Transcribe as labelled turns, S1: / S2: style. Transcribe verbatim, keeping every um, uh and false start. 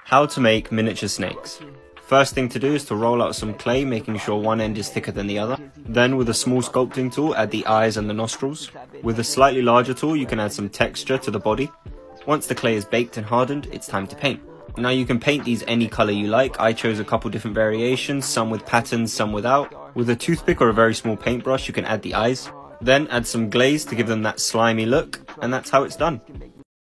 S1: How to make miniature snakes. First thing to do is to roll out some clay, making sure one end is thicker than the other. Then with a small sculpting tool, add the eyes and the nostrils. With a slightly larger tool, you can add some texture to the body. Once the clay is baked and hardened, it's time to paint. Now you can paint these any colour you like. I chose a couple different variations, some with patterns, some without. With a toothpick or a very small paintbrush, you can add the eyes. Then add some glaze to give them that slimy look, and that's how it's done.